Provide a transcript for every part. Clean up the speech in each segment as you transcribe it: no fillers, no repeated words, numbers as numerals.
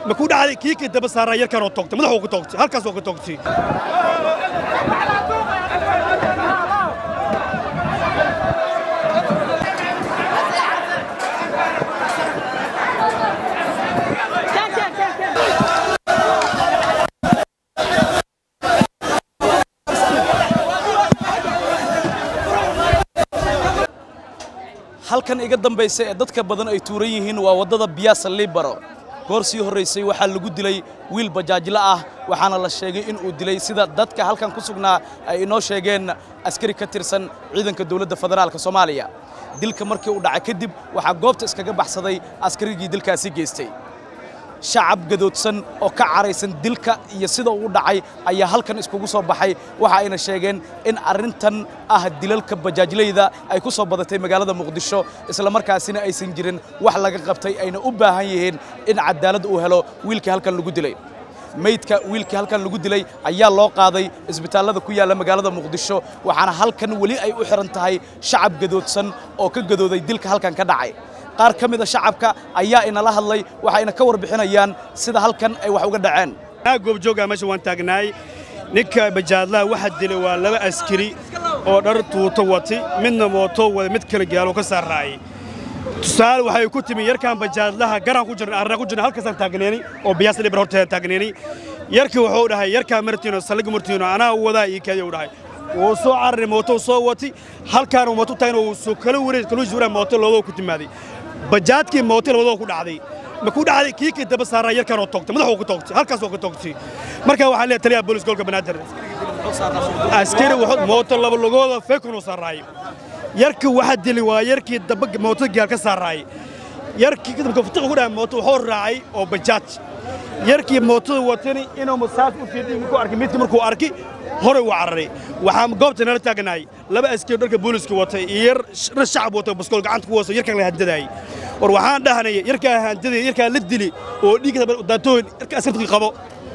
ma ku dhacday kii ka daba saaray yarkan oo toogtay madaxu ku toogtay halkaas oo ku toogtay halkan iga dambeysay ee dadka badan ay tuuran yihiin waa wadada Biyaasa Libero goor sii horeysay waxa lagu dilay wiil bajaajla ah waxaana la sheegay in uu dilay sida dadka halkan ku sugnaa ay inoo sheegeen askari ka tirsan ciidanka dawladda federaalka Soomaaliya dilka markii uu dhacay kadib waxa goobta iskaga baxsaday askarigii dilkaasi geystay shacab gadoodsan oo ka careysan dilka iyo sida uu dhacay ayaa halkan iskugu soo baxay waxa ayna sheegeen in arintan ah dilalka bajaajleyda ay ku soo badatay magaalada Muqdisho isla markaasina aysan jirin wax laga qabtay ayna u baahan yihiin in cadaalad uu helo wiilkii halkan lagu dilay meydka wiilkii halkan lagu dilay ayaa loo qaaday isbitaalada ku yaala magaalada Muqdisho waxaana halkan wali ay u xiran tahay shacab gadoodsan oo ka gadooday dilka halkan ka dhacay qaar kamid ah shacabka ayaa inala hadlay waxayna ka warbixinayaan sida halkan ay wax uga dhaceen goob jooga meesha waan taagnaay ninka bajaadlaha waxa dilay waa laba askari oo dhar tuuto watay midna mooto wada mid kala gaalo ka saaraay tusaale waxay ku timi yarkan bajaadlaha garan ku jirna arna ku jirna halkaas taagneeni oo Biyaasa Libero horta taagneeni yarkii wuxuu dhahay yarka martiino saliga martiino ana wada ii kaayo dhahay oo soo carri mooto soo watay halkaan mooto tayn oo soo kala wareey kala jira mooto loodo ku timaaday bajaadkii mooto loodo ku dhacday ma ku dhacday kii ka daba saaray yarkan oo toogtay madaxu ku toogtay halkaas oo ku toogtay marka waxa la taliya booliska gobolka Banaadir askari wuxuu mooto laba lugooda feekun oo saaray yarkii waxa dilay waa yarkii daba mooto gaal ka saaray yarkii kadib goftiga ku dhaay mooto wuxuu raacay oo bajaaj yarkii mooto watani inuu masaaf u fiidiyo ku arkay midkii markuu arkay hore u cararay waxa goobta nala taagnaay laba askari dharka booliska watay iyo shacab watay baskool gacanta ku waso yarkan la haddaday war waxaan dhahnay yarka handaday yarka la dili oo dhiigta daatooyin yarka askartii qabo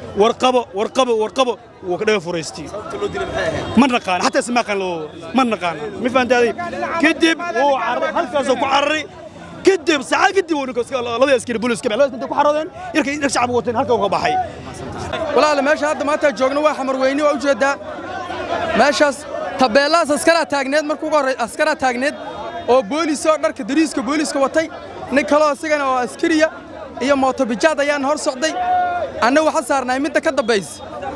warqabo wuu ka dhaga fureystay ma naqaan hatta isma qaan loo ma naqaan ma fahantaday kadib oo carar halkaas ku cararay kadib saacad kadib oo ninka labada askari booliska baa inta ku xaroodeen yarka shacab wateen halka uu ka baxay walaal meesha hadda maanta joogno waa xamar weyni oo u jeedaa meeshaas tabeelaas askara taagneed markuu ugu horeey askara taagneed oo boolis oo dharka dariiska booliska watay nin kale oo isagana oo askariya iyo mooto bijaad ayaan hor socday anna waxa saarnay midda ka dambeys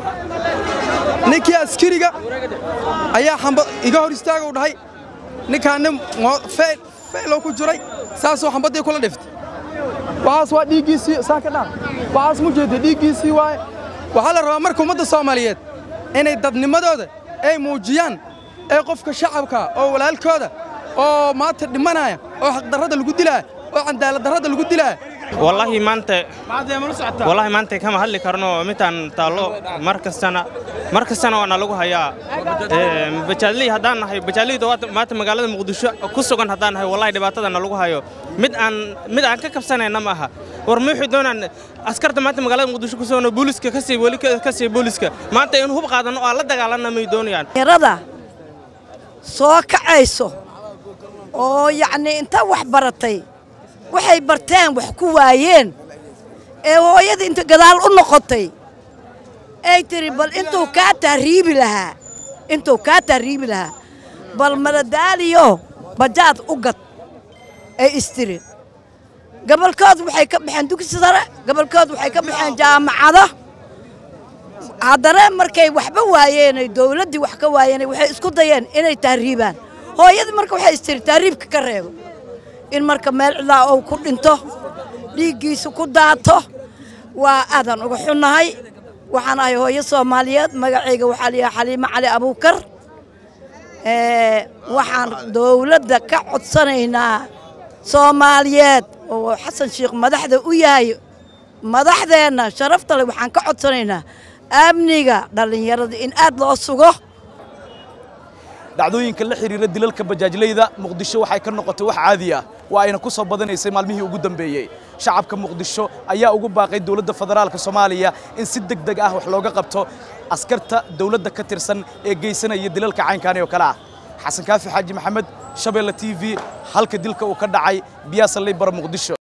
ninkii askariga ayaa xamba iga hor istaago u dhahay ninkaan feelo ku jiray saasoo xambadii kula dhiftay waxaas waa dhiigiisii saaka dhaan waxaas mu jeeday dhiigiisii waay waxa la rabaa marka ummadda Soomaaliyeed inay dadnimadooda ay muujiyaan ee qofka shacabka oo walaalkooda oo maanta dhimanaya oo xaq darrada lagu dilaa oo cadaalad darrada lagu dilaa wallahi maanta kama hadli karno mitaan taalo markastana wana lagu hayaa bajaadley hadaan nahay bajaadleyda maanta magaalada Muqdisho ku sugan hadaan nahay wallahi dhibaatadana lagu hayo mid aan ka kabsanayna ma aha war muxuu doonaan askarta maanta magaalada Muqdisho ku soo booliska ka sii booliska maanta in hub qaadano oo la dagaalanamay doonayaan yarada soo kacayso oo yacni inta wax baratay waxay barteen wax ku waayeen ee hooyada inta gadaal u noqotay ay tiri bal intuu ka taariibi lahaa bal madadaaliyo bajaad u gad ay istiri gobolkood waxay ka baxeen dugsi sare gobolkood waxay ka baxeen jaamacado haddana markay waxba waayeen ay dawladdii wax ka waayeen waxay isku dayeen inay taariibaan hooyadii marka waxay istiri taariibka ka reebo in marka meel cilaa oo ku dhinto dhiigiisu ku daato waa aadan uga xunnahay waxaan ahay hooyo Soomaaliyeed magacayga waxa la yahay Xaliima Cali Abuukar waxaan dawladda ka codsanaynaa Soomaaliyeed oo Xasan Sheekh madaxda u yahay madaxdeena sharafta leh waxaan ka codsanaynaa amniga dhalinyarada in aad loo sugo dhacdooyinka la xiriira dilalka bajaajleyda Muqdisho waxay ka noqotay wax caadi ah waa ayna ku soo badanaysay maalmihii ugu dambeeyay shacabka Muqdisho ayaa ugu baaqay dawladda federaalka Soomaaliya in si degdeg ah wax looga qabto askarta dawladda ka tirsan ee geysanaya dilalka caynkan oo kala ah Xasan Kaafi Xaaji Maxamed Shabeelle TV halka dilka uu ka dhacay Biyaasa Libero Muqdisho.